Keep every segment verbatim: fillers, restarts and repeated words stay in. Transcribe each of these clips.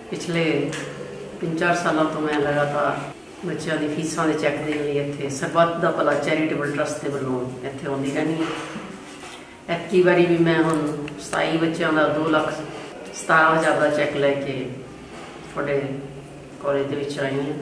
पिछले तीन चार सालों तो मैं लगातार बच्चों की फीसा के चैक देने लिए इतने सरबत का भला चैरिटेबल ट्रस्ट के वालों इतने आती रहनी है। इक्की बारी भी मैं हम सताई बच्चों का दो लख सतारह हज़ार का चैक लैके थोड़े कॉलेज आई हूँ।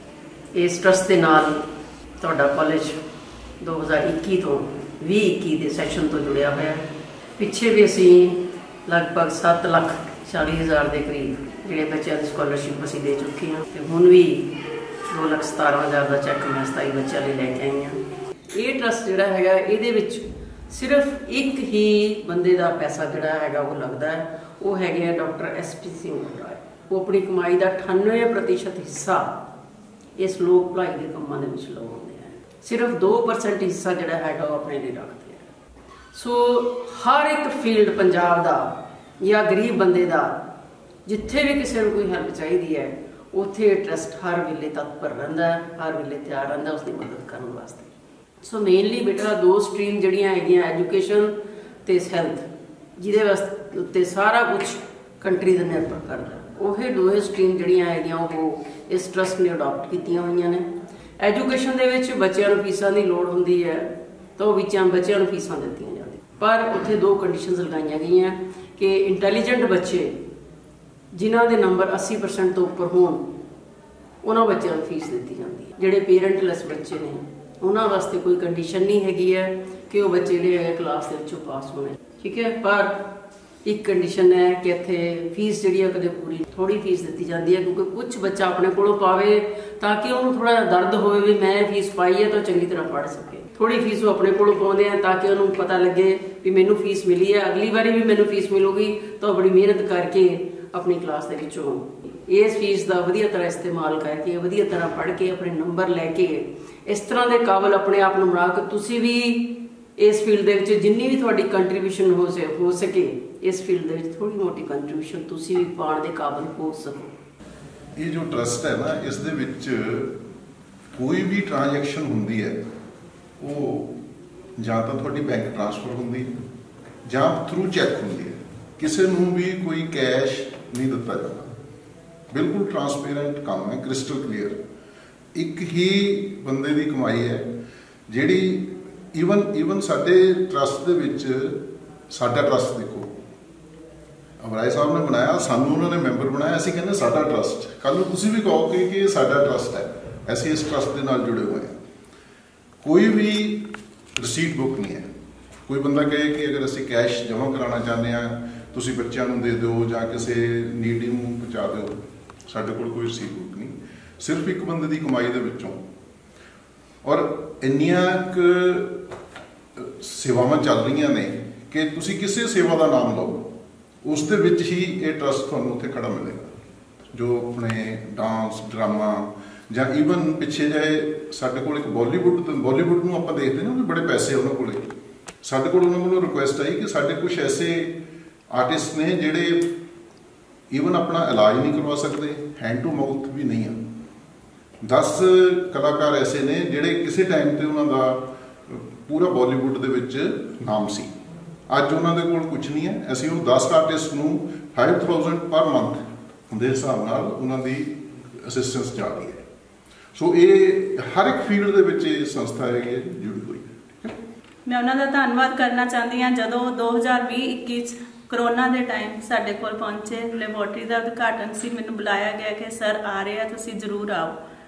इस ट्रस्ट के नाल तुहाडा कॉलेज दो हज़ार इक्की तो भी इक्की के सैशन तो जुड़िया होया। पिछे भी असी लगभग सत्त लख चाली हज़ार के करीब जोड़े बच्चों की स्कॉलरशिप असी दे चुके हैं। तो हुण भी दो लख सतारह हज़ार का चैक मैं सताई बच्चों लिए लैके आई हाँ। ये ट्रस्ट जोड़ा है ये सिर्फ एक ही बंदे का पैसा जोड़ा है वो लगता है, वो है doctor S P Singh Rai. वो अपनी कमाई का अठानवे प्रतिशत हिस्सा इस लोक भलाई के कामों के लगाते हैं। सिर्फ दो परसेंट हिस्सा जोड़ा है वो अपने लिए रखते हैं। सो हर एक फील्ड पंजाब का या गरीब बंदे का जिथे भी किसी को कोई हैल्प चाहिए है उत्थे ट्रस्ट हर वेले तत्पर रहिंदा है, हर वेले तैयार रहिंदा उसकी मदद करने वास्ते। सो मेनली बेटा दो स्ट्रीम जड़ियाँ हैगियां एजुकेशन ते हैल्थ, जिहदे वास्ते सारा कुछ कंट्री का निर्भर करता है। वही दो स्ट्रीम जड़ियाँ हैगियां वो इस ट्रस्ट ने अडॉप्ट कीतियां होईयां ने। एजुकेशन दे विच बच्चों को फीसां की लोड़ होंदी है तो बच्चों बच्चों को फीसां दित्तियां जांदियां, पर उत्थे दो कंडीशनस लगाईयां गईयां कि इंटैलीजेंट बच्चे जिन्हां दे नंबर अस्सी परसेंट तो उपर होण उन्हां बच्चों को फीस दी जाती है। जोड़े पेरेंटलैस बच्चे ने उन्हां वास्ते कोई कंडीशन नहीं हैगी है कि वो बच्चे जो क्लास के विचों पास होने, ठीक है। पर एक कंडीशन है कि इत्थे फीस जी कदे पूरी थोड़ी फीस दी जाती है, क्योंकि कुछ बच्चा अपने को पावे ताकि उन्होंने थोड़ा जिहा दर्द होवे भी मैं फीस पाई है तो चंगी तरह पढ़ सके। थोड़ी फीस वो अपने को पाते हैं ताकि उन्होंने पता लगे भी मैनू फीस मिली है, अगली बारी भी मैनू फीस मिलूगी तो बड़ी मेहनत करके अपनी क्लास के विचों इस फीस का वधिया तरह इस्तेमाल करके वधिया तरह पढ़ के अपने नंबर लैके इस तरह के काबल अपने आप को बना के तुसी भी इस फील्ड के जिन्नी भी थोड़ी कंट्रीब्यूशन हो से हो सके इस फील्ड के थोड़ी मोटी कंट्रीब्यूशन तुसी भी पाने के काबल हो सको। ये जो ट्रस्ट है ना इस दे विच कोई भी ट्रांजैक्शन होंदी है वो जां तां तुहाडी बैंक ट्रांसफर होंदी है जां थ्रू चैक होंदी है। किसी नूं भी कोई कैश नहीं दिता जाता, बिल्कुल ट्रांसपेरेंट काम है, क्रिस्टल क्लीयर। एक ही बंदे की कमाई है जिहड़ी ईवन ईवन साडे ट्रस्ट दे विच साडा ट्रस्ट देखो अमराय साहब ने बनाया, सानू उन्होंने मैंबर बनाया, असीं कहंदे साडा ट्रस्ट। कल नूं तुसीं भी कहो कि ये साडा ट्रस्ट है, असीं इस ट्रस्ट दे नाल जुड़े हुए हैं। कोई भी रसीट बुक नहीं है। कोई बंदा कहे कि अगर असीं कैश जमा कराना चाहते हैं तुसीं बच्चों को दे दो जां किसी नीडी नूं पहुँचा दो, साडे कोल कोई रसीट बुक नहीं। सिर्फ एक बंदे की कमाई दे विचों और इन्नियां क सेवावां चल रही ने कि तुसीं किसी सेवा का नाम लो उस दे विच ही ये ट्रस्ट तुहानूं उत्थे खड़ा मिलेगा। जो अपने डांस ड्रामा जां ईवन पिछे जाए साडे कोल एक बॉलीवुड बॉलीवुड नूं आपां देखदे ना भी बड़े पैसे उन्हां कोले, साडे कोल उन्हां कोलों रिक्वेस्ट आई कि साडे कुछ ऐसे आर्टिस्ट ने जिहड़े ईवन अपना इलाज नहीं करवा सकते, हैंड टू माउथ भी नहीं है। दस कलाकार ऐसे ने जिहड़े किसी टाइम ते उन्हां दा पूरा बॉलीवुड दे विच नाम सी, अज उन्हां दे कोल कुछ नहीं है। असीं उह दस आर्टिस्ट नूं फाइव थाउजेंड पर मंथ दे हिसाब नाल उन्हां दी असिस्टेंस जा रही है। सो ये हर एक फील्ड दे विच ये संस्था है जुड़ी हुई है। मैं उन्हां दा धन्नवाद करना चाहती हाँ। जदों दो हज़ार भी इक्की करोना के टाइम साडे कोल पहुंचे लैबोरेटरी का उद्घाटन से मैनूं बुलाया गया कि सर आ रहे हैं तुसीं जरूर आओ।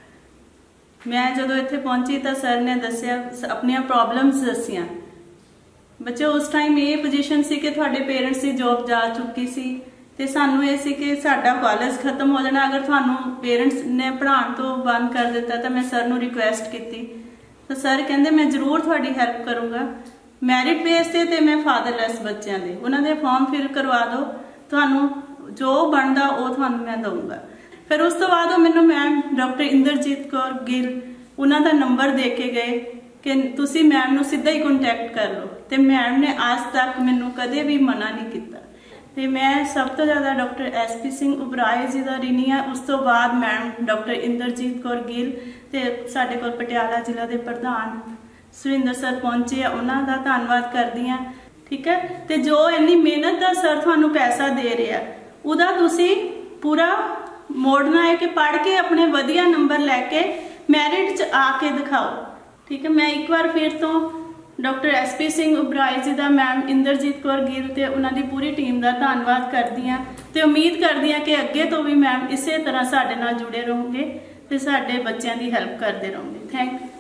मैं जदों इत्थे पहुंची तो सर ने दस्सिया अपनी प्रॉब्लम्स दसियां। बच्चे उस टाइम ये पोजीशन सी कि तुहाडे पेरेंट्स की जॉब जा चुकी सी ते सानूं ये सी कि साडा कॉलेज खत्म हो जाना, अगर तुहानूं पेरेंट्स ने पढ़ाउण तो बंद कर दिता। तो मैं सर नूं रिक्वेस्ट की तो सर कहंदे मैं जरूर तुहाडी हैल्प करूँगा। मैरिट बेस ते ते मैं फादरलैस बच्चों के उन्होंने फॉर्म फिल करवा दो, तुहानूं जो बनता वो तुहानूं मैं दूंगा। फिर उस तो बाद मैनूं मैम डॉक्टर इंद्रजीत कौर गिल उन्हों नंबर दे के गए कि तुसी मैम नूं सीधा ही कॉन्टैक्ट कर लो। तो मैम ने आज तक मैनूं कदे भी मना नहीं किया। तो मैं सब तो ज़्यादा doctor S P Singh Oberoi ji का ऋणी हाँ। उस तो बाद मैम डॉक्टर इंद्रजीत कौर गिल ते साडे कोल पटियाला जिला के प्रधान सुरिंदर सर पहुंचे आ, उन्हों का धन्नवाद करदी हाँ। ठीक है। तो जो इन्नी मेहनत का सर तुहानूं पैसा दे रहा उहदा तुसी ਪੂਰਾ ਮੋੜਨਾ ਹੈ ਕਿ ਪੜ੍ਹ ਕੇ ਆਪਣੇ ਵਧੀਆ ਨੰਬਰ ਲੈ ਕੇ ਮੈਰਿਟ 'ਚ ਆ ਕੇ ਦਿਖਾਓ। ਠੀਕ ਹੈ, ਮੈਂ ਇੱਕ ਵਾਰ ਫਿਰ ਤੋਂ doctor S P Singh Oberoi ji ਦਾ, ਮੈਮ ਇੰਦਰਜੀਤ ਕੌਰ ਗਿੱਲ ਤੇ ਉਹਨਾਂ ਦੀ ਪੂਰੀ ਟੀਮ ਦਾ ਧੰਨਵਾਦ ਕਰਦੀ ਹਾਂ ਤੇ ਉਮੀਦ ਕਰਦੀ ਹਾਂ ਕਿ ਅੱਗੇ ਤੋਂ ਵੀ ਮੈਮ ਇਸੇ ਤਰ੍ਹਾਂ ਸਾਡੇ ਨਾਲ ਜੁੜੇ ਰਹੋਗੇ ਤੇ ਸਾਡੇ ਬੱਚਿਆਂ ਦੀ ਹੈਲਪ ਕਰਦੇ ਰਹੋਗੇ। Thank you.